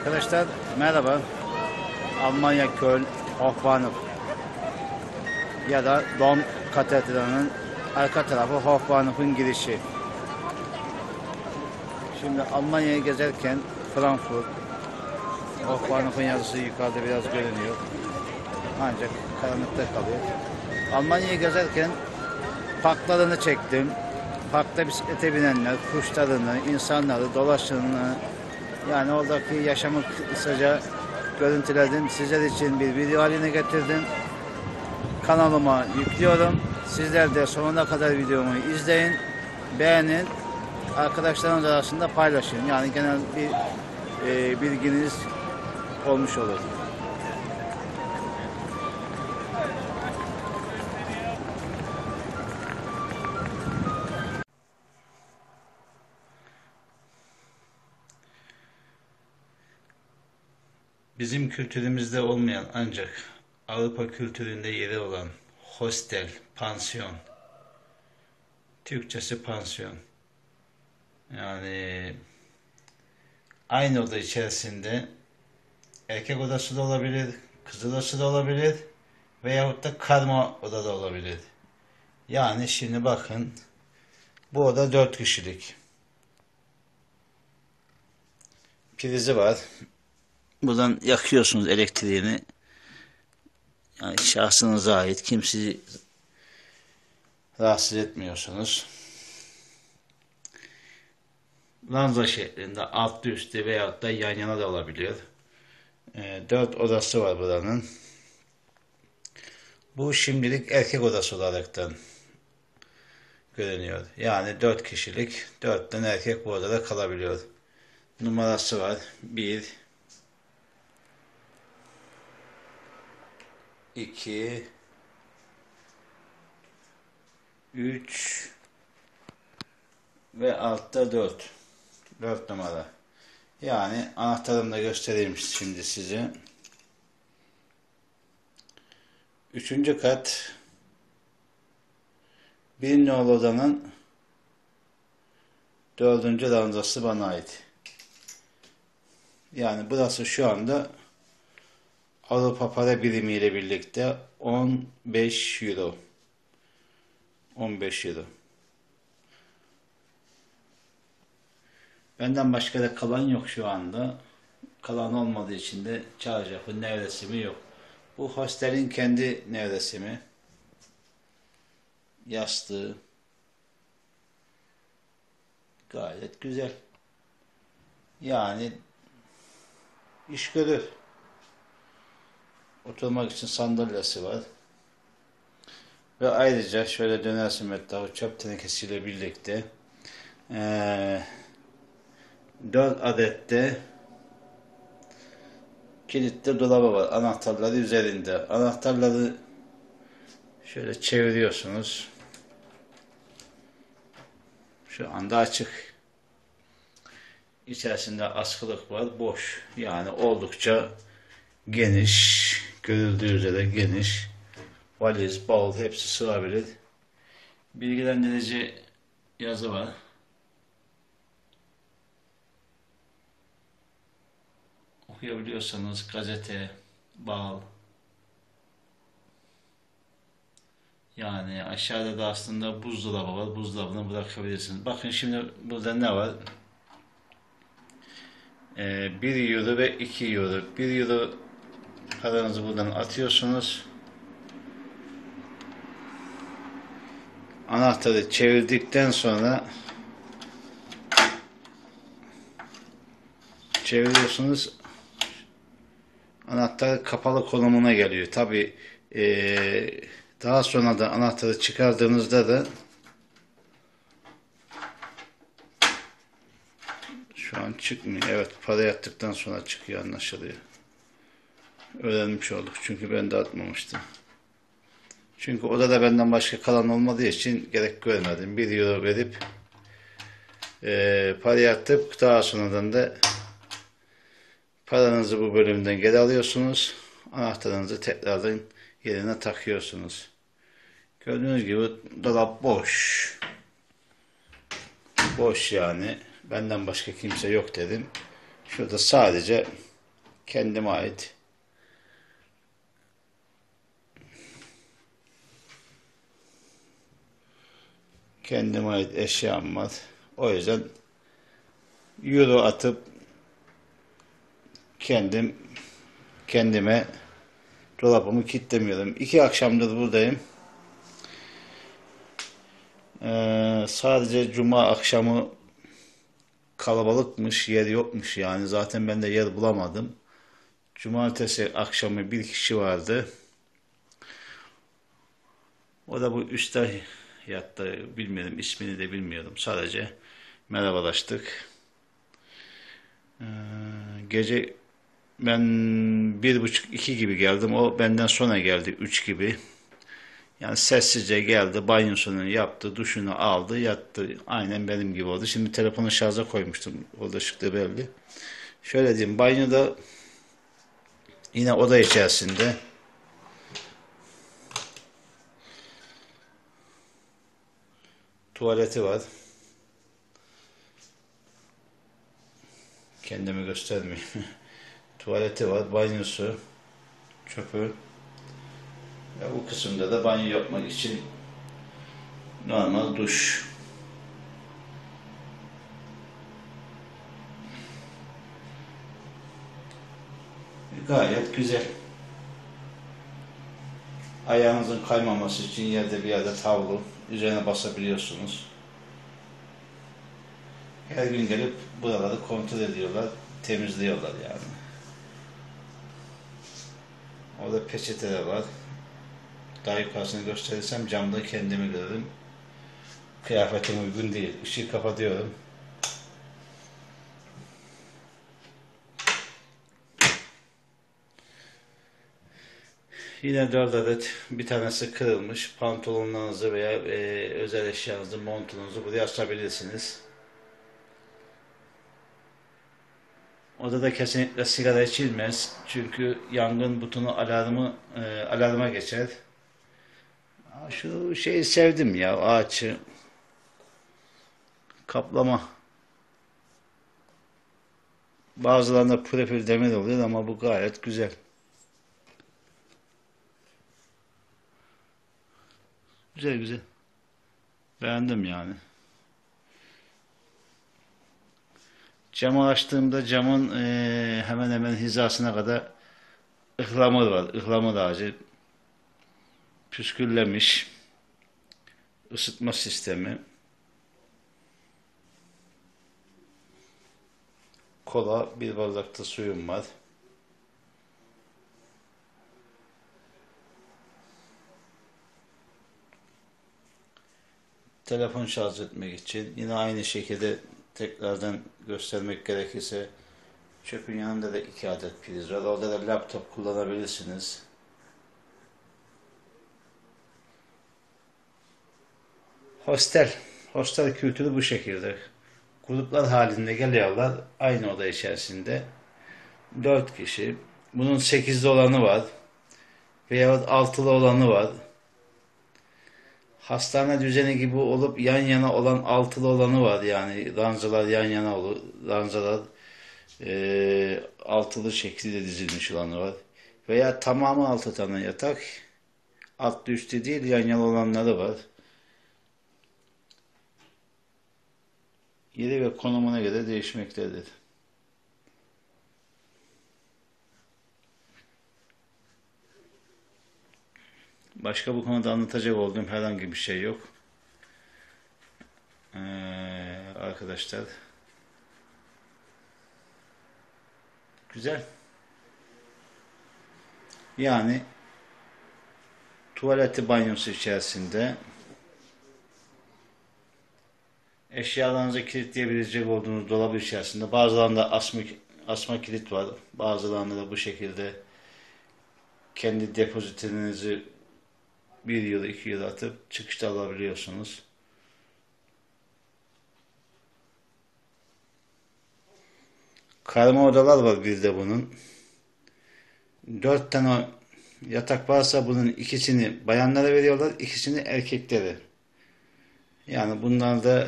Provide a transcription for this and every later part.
Arkadaşlar merhaba. Almanya Köln Hofbahnhof ya da Dom Katedrali'nin arka tarafı Hofbahnhof'un girişi. Şimdi Almanya'yı gezerken Frankfurt Hofbahnhof'un yazısı yukarıda biraz görünüyor. Ancak karanlıkta kalıyor. Almanya'yı gezerken parklarını çektim. Parkta bisiklete binenler, kuşlarını, insanları, dolaşanını, yani oradaki yaşamı kısaca görüntüledim. Sizler için bir video haline getirdim. Kanalıma yüklüyorum. Sizler de sonuna kadar videomu izleyin, beğenin, arkadaşlarınız arasında paylaşın. Yani genel bir bilginiz olmuş olur. Bizim kültürümüzde olmayan ancak Avrupa kültüründe yeri olan hostel, pansiyon, Türkçesi pansiyon. Yani aynı oda içerisinde erkek odası da olabilir, kız odası da olabilir veyahut da karma oda da olabilir. Yani şimdi bakın, bu oda 4 kişilik. Prizi var. Buradan yakıyorsunuz elektriğini. Yani şahsınıza ait, kimseyi rahatsız etmiyorsunuz. Ranza şeklinde altlı üstü veyahut da yan yana da olabiliyor. 4 odası var buranın. Bu şimdilik erkek odası olaraktan görünüyor. Yani 4 kişilik, 4 tane erkek bu odada kalabiliyor. Numarası var. 1 2 3 ve altta 4. 4 numara. Yani anahtarımı da göstereyim şimdi size. 3. kat 1 nolu odanın 4. ranzası bana ait. Yani burası şu anda Avrupa para birimi ile birlikte 15 euro. 15 euro. Benden başka da kalan yok şu anda. Kalan olmadığı için de çağıracak nevresimi yok. Bu hostelin kendi nevresimi. Yastığı. Gayet güzel. Yani iş görür. Oturmak için sandalyesi var. Ve ayrıca şöyle dönersin etrafı çöp tenekesiyle birlikte 4 adet de kilitli dolabı var. Anahtarları üzerinde. Anahtarları şöyle çeviriyorsunuz. Şu anda açık. İçerisinde askılık var. Boş. Yani oldukça geniş. Görüldüğü üzere geniş. Valiz, bavul hepsi sığabilir. Bilgilendirici yazı var. Okuyabiliyorsanız gazete, bal. Yani aşağıda da aslında buzdolabı var. Buzdolabını bırakabilirsiniz. Bakın şimdi burada ne var? 1 euro ve 2 euro. 1 euro paranızı buradan atıyorsunuz. Anahtarı çevirdikten sonra çeviriyorsunuz. Anahtar kapalı konumuna geliyor. Tabi daha sonra da anahtarı çıkardığınızda da şu an çıkmıyor. Evet, para yattıktan sonra çıkıyor, anlaşılıyor. Öğrenmiş olduk. Çünkü ben de atmamıştım. Çünkü odada benden başka kalan olmadığı için gerek görmedim. 1 euro verip parayı atıp daha sonradan da paranızı bu bölümden geri alıyorsunuz. Anahtarınızı tekrardan yerine takıyorsunuz. Gördüğünüz gibi dolap boş. Boş yani. Benden başka kimse yok dedim. Şurada sadece Kendime ait. Kendime ait eşyam var. O yüzden euro atıp kendime dolabımı kilitlemiyorum. 2 akşamdır buradayım. Sadece cuma akşamı kalabalıkmış, yer yokmuş yani. Zaten ben de yer bulamadım. Cumartesi akşamı bir kişi vardı. O da bu üstte yattı. Bilmiyorum, ismini de bilmiyorum. Sadece merhabalaştık. Gece ben 1.30-2 gibi geldim. O benden sonra geldi 3 gibi. Yani sessizce geldi, banyosunu yaptı, duşunu aldı, yattı. Aynen benim gibi oldu. Şimdi telefonu şarja koymuştum. Orada ışıkta belli. Şöyle diyeyim, banyoda yine oda içerisinde tuvaleti var. Kendimi göstermeyeyim. Tuvaleti var, banyosu, çöpü. Ve bu kısımda da banyo yapmak için normal duş. Gayet güzel. Ayağınızın kaymaması için yerde bir yerde tavlu. Üzerine basabiliyorsunuz. Her gün gelip buraları kontrol ediyorlar, temizliyorlar yani. Orada peçeteler var. Daha yukarısını gösterirsem camda kendimi görürüm. Kıyafetim uygun değil. Işığı kapatıyorum. Yine 4 adet, bir tanesi kırılmış. Pantolonlarınızı veya özel eşyanızı, montunuzu buraya asabilirsiniz. Odada kesinlikle sigara içilmez. Çünkü yangın butonu alarma geçer. Şu şeyi sevdim ya, ağaçı. Kaplama. Bazılarında profil demir oluyor ama bu gayet güzel. Güzel güzel. Beğendim yani. Camı açtığımda camın hemen hemen hizasına kadar ıhlamur var. Ihlamur ağacı püsküllemiş. Isıtma sistemi. Kola, bir bardakta suyum var. Telefon şarj etmek için yine aynı şekilde tekrardan göstermek gerekirse çöpün yanında da 2 adet priz var. Orada da laptop kullanabilirsiniz. Hostel kültürü bu şekilde. Gruplar halinde geliyorlar aynı oda içerisinde. 4 kişi. Bunun 8'li olanı var. Veyahut 6'lı olanı var. Hastane düzeni gibi olup yan yana olan 6'lı olanı var yani. Ranzalar yan yana olur. Ranzalar altılı şekilde dizilmiş olanı var. Veya tamamı 6 tane yatak. Altlı üstü değil yan yana olanları var. Yeri ve konumuna göre değişmektedir. Başka bu konuda anlatacak olduğum herhangi bir şey yok. Arkadaşlar. Güzel. Yani tuvaleti banyosu içerisinde eşyalarınızı kilitleyebilecek olduğunuz dolabı içerisinde bazılarında asma kilit var. Bazılarında da bu şekilde kendi depozitinizi 1 yıl 2 yıl atıp çıkışta alabiliyorsunuz. Karma odalar var bir de bunun. 4 tane yatak varsa bunun ikisini bayanlara veriyorlar, ikisini erkeklere. Yani bunlarda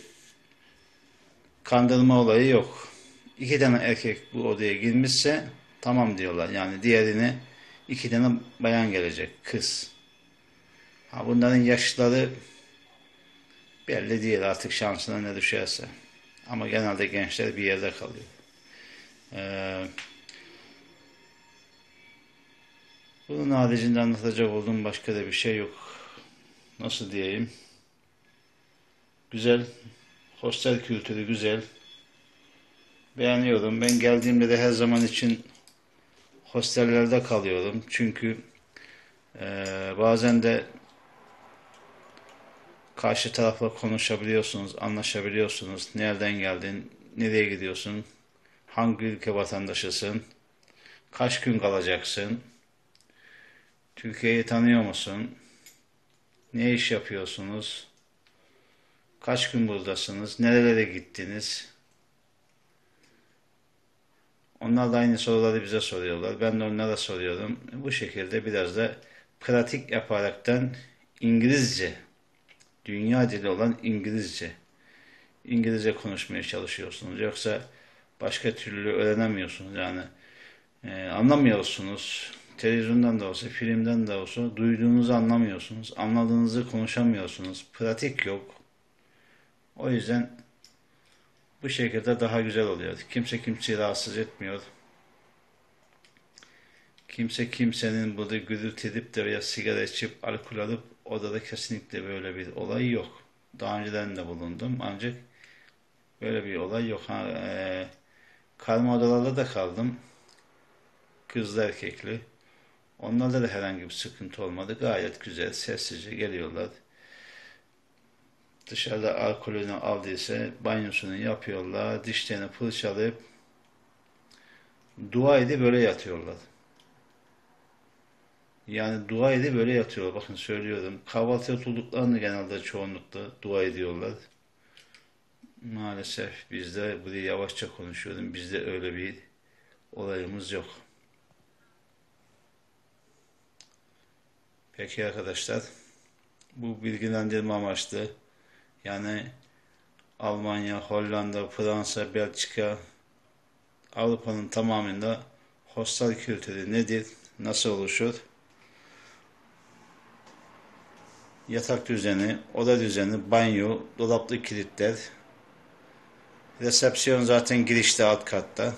kandırma olayı yok. 2 tane erkek bu odaya girmişse Tamam diyorlar. Yani diğerine 2 tane bayan gelecek. Kız. Ha, bunların yaşları belli değil. Artık şansına ne düşerse. Ama genelde gençler bir yerde kalıyor. Ee, Bunun haricinde anlatacak olduğum başka da bir şey yok. Nasıl diyeyim? Güzel. Hostel kültürü güzel. Beğeniyorum. Ben geldiğimde de her zaman için hostellerde kalıyorum. Çünkü bazen de karşı tarafla konuşabiliyorsunuz, anlaşabiliyorsunuz. Nereden geldin, nereye gidiyorsun, hangi ülke vatandaşısın, kaç gün kalacaksın, Türkiye'yi tanıyor musun, ne iş yapıyorsunuz, kaç gün buradasınız, nerelere gittiniz? Onlar da aynı soruları bize soruyorlar. Ben de onlara soruyorum. Bu şekilde biraz da pratik yaparaktan İngilizce, dünya dili olan İngilizce konuşmaya çalışıyorsunuz. Yoksa başka türlü öğrenemiyorsunuz. Yani anlamıyorsunuz. Televizyondan da olsa, filmden de olsa duyduğunuzu anlamıyorsunuz. Anladığınızı konuşamıyorsunuz. Pratik yok. O yüzden bu şekilde daha güzel oluyor. Kimse kimseyi rahatsız etmiyor. Kimse kimsenin burada gürültü edip de veya sigara içip alkol alıp odada kesinlikle böyle bir olay yok. Daha önceden de bulundum ancak böyle bir olay yok. Karma odalarda da kaldım. Kızlı erkekli. Onlarda da herhangi bir sıkıntı olmadı. Gayet güzel, sessizce geliyorlar. Dışarıda alkolünü aldıysa banyosunu yapıyorlar. Dişlerini fırçalayıp dua edip böyle yatıyorlar. Yani dua edip böyle yatıyorlar. Bakın söylüyorum. Kahvaltı oturduklarında genelde çoğunlukla dua ediyorlar. Maalesef bizde, burayı yavaşça konuşuyorum, bizde öyle bir olayımız yok. Peki arkadaşlar, bu bilgilendirme amaçlı, yani Almanya, Hollanda, Fransa, Belçika, Avrupa'nın tamamında hostel kültürü nedir, nasıl oluşur? Yatak düzeni, oda düzeni, banyo, dolaplı kilitler, resepsiyon zaten girişte alt katta.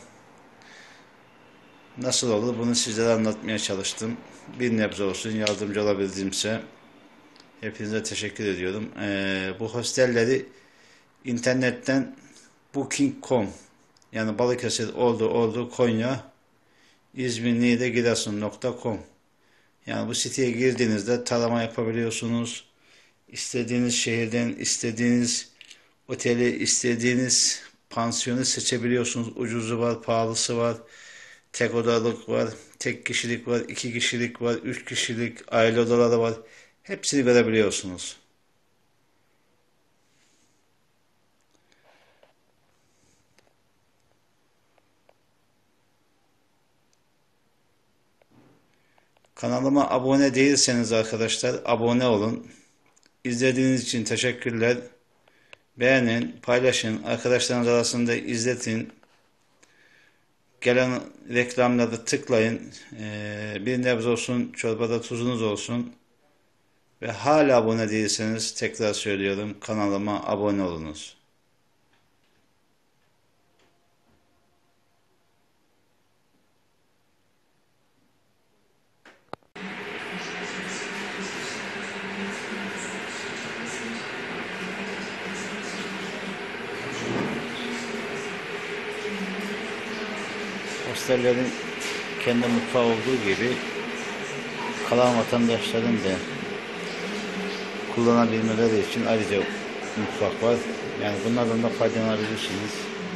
Nasıl olur bunu sizlere anlatmaya çalıştım. Bir nebze olsun yardımcı olabildiğimse hepinize teşekkür ediyorum. Bu hostelleri internetten Booking.com, yani Balıkesir, Ordu, Konya, İzmir, Niğde, Giresun.com. Yani bu siteye girdiğinizde tarama yapabiliyorsunuz. İstediğiniz şehirden istediğiniz oteli, istediğiniz pansiyonu seçebiliyorsunuz. Ucuzu var, pahalısı var. Tek odalık var, tek kişilik var, 2 kişilik var, 3 kişilik, aile odaları var. Hepsini görebiliyorsunuz. Kanalıma abone değilseniz arkadaşlar abone olun. İzlediğiniz için teşekkürler. Beğenin, paylaşın, arkadaşlarınız arasında izletin. Gelen reklamları tıklayın. Bir nebze olsun, çorbada tuzunuz olsun. Ve hala abone değilseniz tekrar söylüyorum, kanalıma abone olunuz. Hostellerin kendi mutfağı olduğu gibi kalan vatandaşların da kullanabilmeleri için ayrıca mutfak var. Yani bunlardan da faydalanabilirsiniz.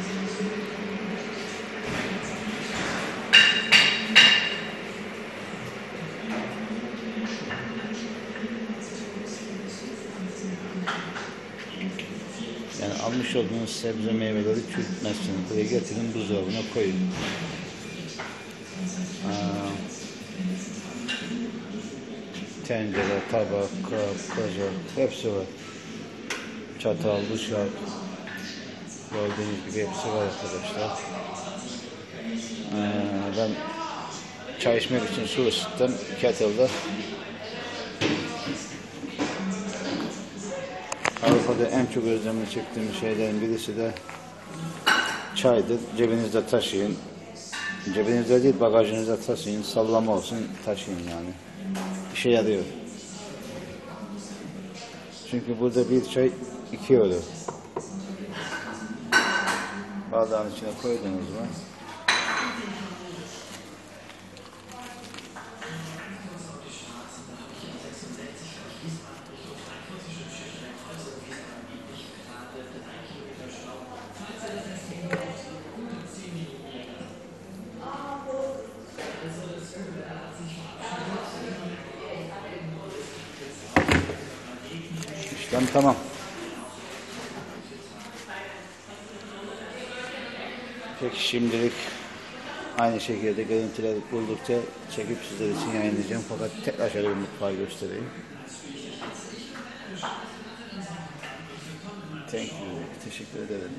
Yani almış olduğunuz sebze meyveleri çürütmezsiniz. Buraya getirin, buzdolabına koyun. Tencere, tabak, kap, kazak hepsi var. Çatal, bıçak, gördüğünüz gibi hepsi var arkadaşlar. Ben çay içmek için su ısıttım. Kettle'da. Avrupa'da en çok özlemini çektiğim şeylerin birisi de çaydır. Cebinizde taşıyın. Cebinizde değil, bagajınızda taşıyın. Sallama olsun, taşıyın yani. İşe yarıyor. Çünkü burada bir çay 2 euro. Bardağın içine koydunuz mu? İşlem tamam. Peki şimdilik aynı şekilde görüntüler buldukça çekip sizler için yayınlayacağım. Fakat tekrar şöyle bir mutfağı göstereyim. Thank you. Teşekkür ederim.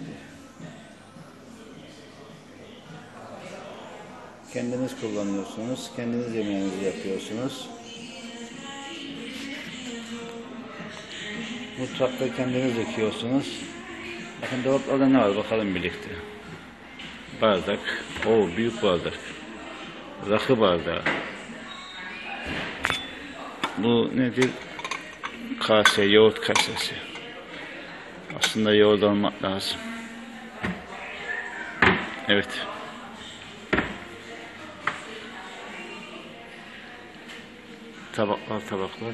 Kendiniz kullanıyorsunuz. Kendiniz yemeğinizi yapıyorsunuz. Mutfakta kendiniz yıkıyorsunuz. Bakın dolaplarda ne var bakalım birlikte. Bardak. Büyük bardak. Rakı bardağı. Bu nedir? Kase, yoğurt kasesi. Aslında yoğurt almak lazım. Evet. Tabaklar.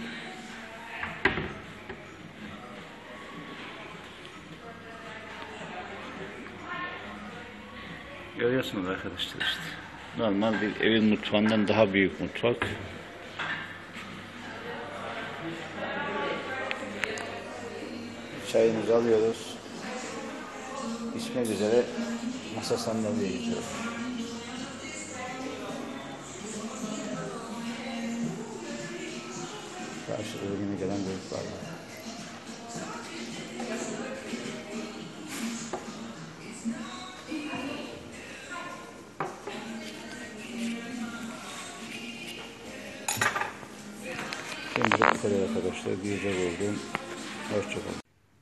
Görüyorsunuz arkadaşlar işte. Normal bir evin mutfağından daha büyük mutfak. Çayımızı alıyoruz. İçmek üzere masa sandalyeye gidiyoruz. Karşıda yeni gelen gruplar var. Şimdi bu kadar arkadaşlar. Güzel oldu. Hoşçakalın.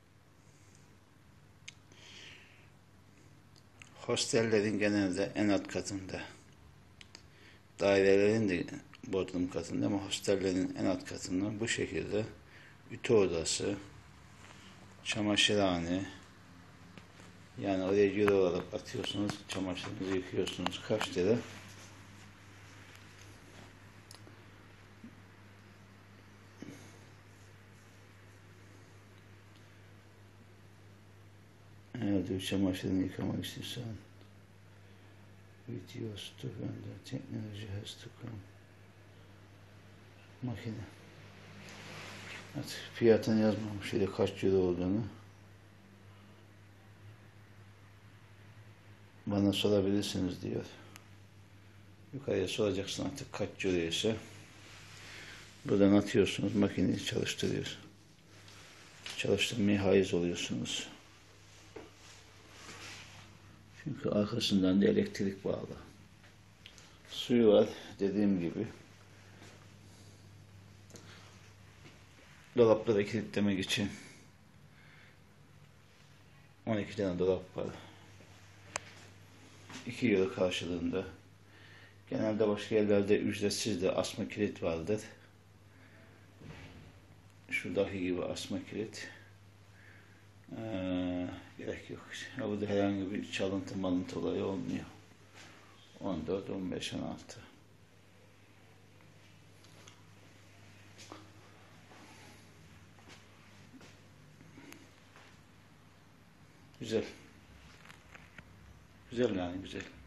Hostellerin genelde en alt katında, dairelerin de bodrum katında ama hostellerin en alt katında bu şekilde ütü odası, çamaşırhane, yani oraya göre olarak atıyorsunuz, çamaşırınızı yıkıyorsunuz. Kaç lira? Eğer diyor çamaşırını yıkamak istiyorsan video stock under technology has to come. Makine. Evet, fiyatını yazmamış şöyle kaç euro olduğunu. Bana sorabilirsiniz diyor. Yukarıya soracaksın artık kaç euro ise. Buradan atıyorsunuz, makineyi çalıştırıyorsunuz. Çalıştırmaya haiz oluyorsunuz. Çünkü arkasından da elektrik bağlı. Suyu var dediğim gibi. Dolapları kilitlemek için 12 tane dolap var. 2 euro karşılığında. Genelde başka yerlerde ücretsiz de asma kilit vardır. Şuradaki gibi asma kilit. Gerek yok. Burada herhangi bir çalıntı malıntı olayı olmuyor. 14, 15, 16. Güzel. Güzel yani güzel.